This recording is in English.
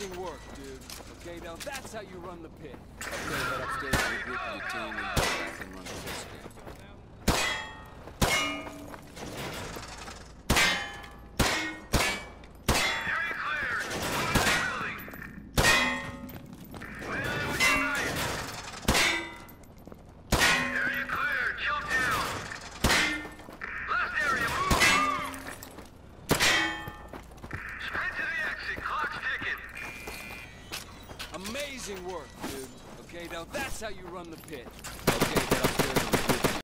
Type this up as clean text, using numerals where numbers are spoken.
Amazing work, dude. Okay, now that's how you run the pit. Okay, head upstairs to regroup with your team and go back and run the pit scan. Amazing work, dude. Okay, now that's how you run the pit. Okay, head upstairs and